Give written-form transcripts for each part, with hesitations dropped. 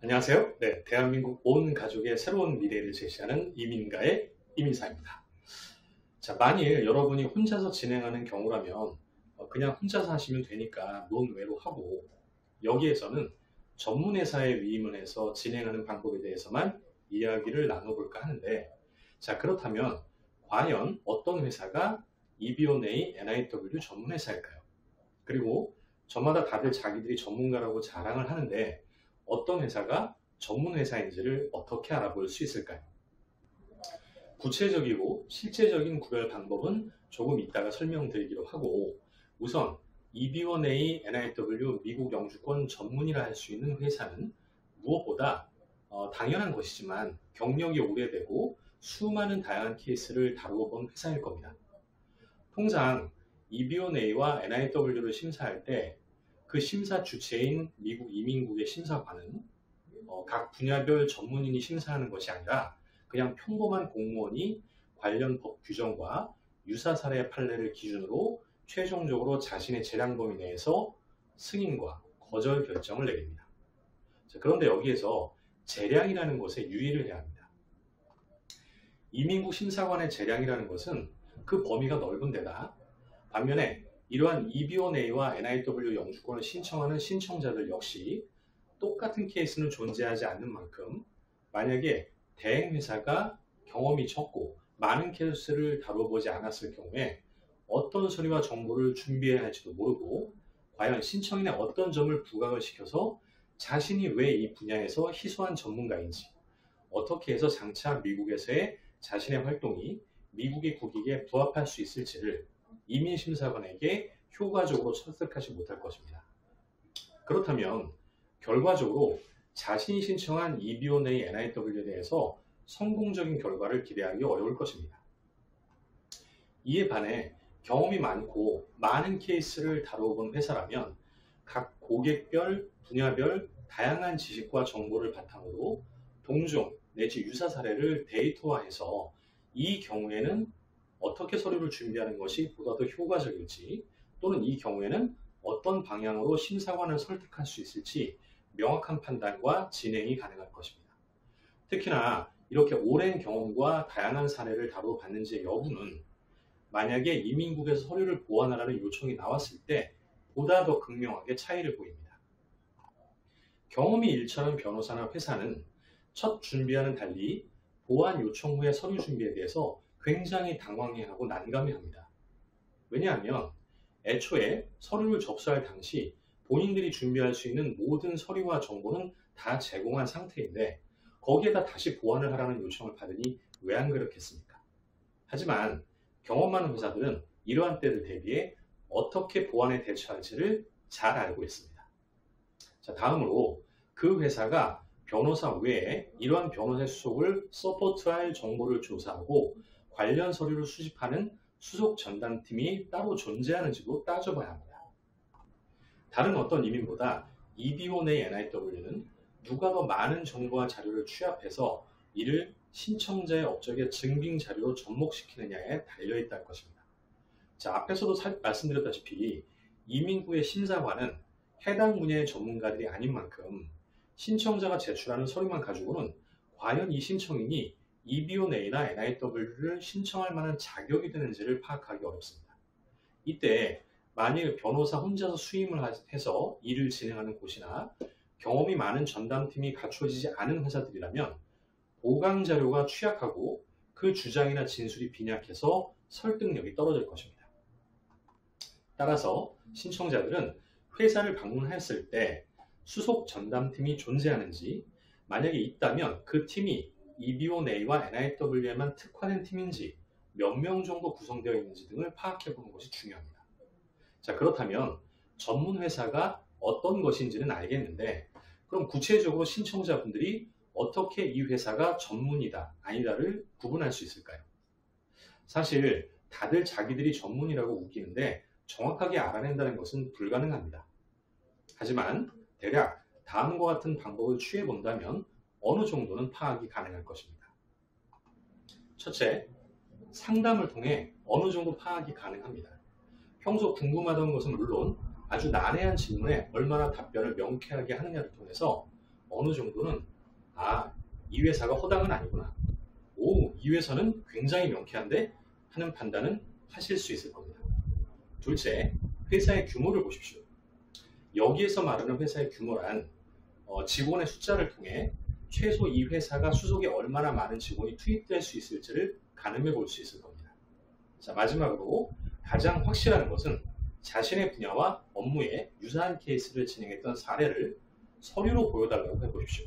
안녕하세요. 네, 대한민국 온 가족의 새로운 미래를 제시하는 이민가의 이민사입니다. 자, 만일 여러분이 혼자서 진행하는 경우라면 그냥 혼자서 하시면 되니까 논외로 하고 여기에서는 전문 회사에 위임을 해서 진행하는 방법에 대해서만 이야기를 나눠볼까 하는데 자, 그렇다면 과연 어떤 회사가 EBONA NIW 전문 회사일까요? 그리고 저마다 다들 자기들이 전문가라고 자랑을 하는데 어떤 회사가 전문 회사인지를 어떻게 알아볼 수 있을까요? 구체적이고 실제적인 구별 방법은 조금 이따가 설명드리기로 하고 우선 EB1A NIW 미국 영주권 전문이라 할 수 있는 회사는 무엇보다 당연한 것이지만 경력이 오래되고 수많은 다양한 케이스를 다루어 본 회사일 겁니다. 통상 EB1A와 NIW를 심사할 때 그 심사 주체인 미국 이민국의 심사관은 각 분야별 전문인이 심사하는 것이 아니라 그냥 평범한 공무원이 관련 법 규정과 유사 사례 판례를 기준으로 최종적으로 자신의 재량 범위 내에서 승인과 거절 결정을 내립니다. 자, 그런데 여기에서 재량이라는 것에 유의를 해야 합니다. 이민국 심사관의 재량이라는 것은 그 범위가 넓은 데다 반면에 이러한 EB1A와 NIW 영주권을 신청하는 신청자들 역시 똑같은 케이스는 존재하지 않는 만큼 만약에 대행회사가 경험이 적고 많은 케이스를 다뤄보지 않았을 경우에 어떤 서류와 정보를 준비해야 할지도 모르고 과연 신청인의 어떤 점을 부각을 시켜서 자신이 왜 이 분야에서 희소한 전문가인지 어떻게 해서 장차 미국에서의 자신의 활동이 미국의 국익에 부합할 수 있을지를 이민심사관에게 효과적으로 설득하지 못할 것입니다. 그렇다면 결과적으로 자신이 신청한 EB1A NIW에 대해서 성공적인 결과를 기대하기 어려울 것입니다. 이에 반해 경험이 많고 많은 케이스를 다뤄본 회사라면 각 고객별, 분야별 다양한 지식과 정보를 바탕으로 동종 내지 유사 사례를 데이터화해서 이 경우에는 어떻게 서류를 준비하는 것이 보다 더 효과적일지 또는 이 경우에는 어떤 방향으로 심사관을 설득할 수 있을지 명확한 판단과 진행이 가능할 것입니다. 특히나 이렇게 오랜 경험과 다양한 사례를 다뤄봤는지의 여부는 만약에 이민국에서 서류를 보완하라는 요청이 나왔을 때 보다 더 극명하게 차이를 보입니다. 경험이 일치하는 변호사나 회사는 첫 준비와는 달리 보완 요청 후의 서류 준비에 대해서 굉장히 당황해하고 난감해합니다. 왜냐하면 애초에 서류를 접수할 당시 본인들이 준비할 수 있는 모든 서류와 정보는 다 제공한 상태인데 거기에다 다시 보완을 하라는 요청을 받으니 왜 안 그렇겠습니까? 하지만 경험 많은 회사들은 이러한 때를 대비해 어떻게 보완에 대처할지를 잘 알고 있습니다. 자, 다음으로 그 회사가 변호사 외에 이러한 변호사 수속을 서포트할 정보를 조사하고 관련 서류를 수집하는 수속 전담팀이 따로 존재하는지도 따져봐야 합니다. 다른 어떤 이민보다 EB1A NIW는 누가 더 많은 정보와 자료를 취합해서 이를 신청자의 업적의 증빙 자료로 접목시키느냐에 달려있다 할 것입니다. 자, 앞에서도 말씀드렸다시피 이민부의 심사관은 해당 분야의 전문가들이 아닌 만큼 신청자가 제출하는 서류만 가지고는 과연 이 신청인이 EB1A나 NIW를 신청할 만한 자격이 되는지를 파악하기 어렵습니다. 이때 만일 변호사 혼자서 수임을 해서 일을 진행하는 곳이나 경험이 많은 전담팀이 갖춰지지 않은 회사들이라면 보강 자료가 취약하고 그 주장이나 진술이 빈약해서 설득력이 떨어질 것입니다. 따라서 신청자들은 회사를 방문했을 때 수속 전담팀이 존재하는지 만약에 있다면 그 팀이 EB1A와 NIW에만 특화된 팀인지 몇 명 정도 구성되어 있는지 등을 파악해 보는 것이 중요합니다. 자, 그렇다면 전문 회사가 어떤 것인지는 알겠는데 그럼 구체적으로 신청자분들이 어떻게 이 회사가 전문이다, 아니다를 구분할 수 있을까요? 사실 다들 자기들이 전문이라고 우기는데 정확하게 알아낸다는 것은 불가능합니다. 하지만 대략 다음과 같은 방법을 취해 본다면 어느 정도는 파악이 가능할 것입니다. 첫째, 상담을 통해 어느 정도 파악이 가능합니다. 평소 궁금하던 것은 물론 아주 난해한 질문에 얼마나 답변을 명쾌하게 하느냐를 통해서 어느 정도는 이 회사가 허당은 아니구나. 이 회사는 굉장히 명쾌한데 하는 판단은 하실 수 있을 겁니다. 둘째, 회사의 규모를 보십시오. 여기에서 말하는 회사의 규모란 직원의 숫자를 통해 최소 이 회사가 수속에 얼마나 많은 직원이 투입될 수 있을지를 가늠해 볼 수 있을 겁니다. 자, 마지막으로 가장 확실한 것은 자신의 분야와 업무에 유사한 케이스를 진행했던 사례를 서류로 보여달라고 해보십시오.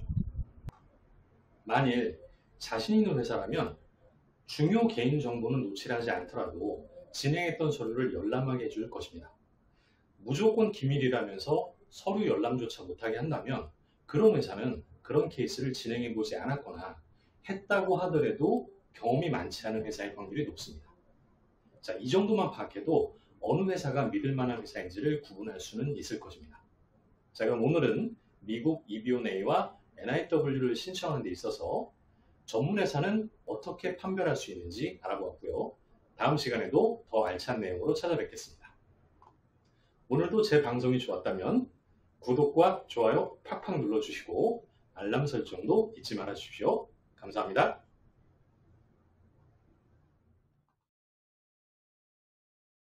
만일 자신 있는 회사라면 중요 개인정보는 노출하지 않더라도 진행했던 서류를 열람하게 해줄 것입니다. 무조건 기밀이라면서 서류 열람조차 못하게 한다면 그런 회사는 그런 케이스를 진행해보지 않았거나 했다고 하더라도 경험이 많지 않은 회사의 확률이 높습니다. 자, 이 정도만 파악해도 어느 회사가 믿을 만한 회사인지를 구분할 수는 있을 것입니다. 자, 그럼 오늘은 미국 EB&A와 NIW를 신청하는 데 있어서 전문회사는 어떻게 판별할 수 있는지 알아보았고요. 다음 시간에도 더 알찬 내용으로 찾아뵙겠습니다. 오늘도 제 방송이 좋았다면 구독과 좋아요 팍팍 눌러주시고 알람 설정도 잊지 말아 주십시오. 감사합니다.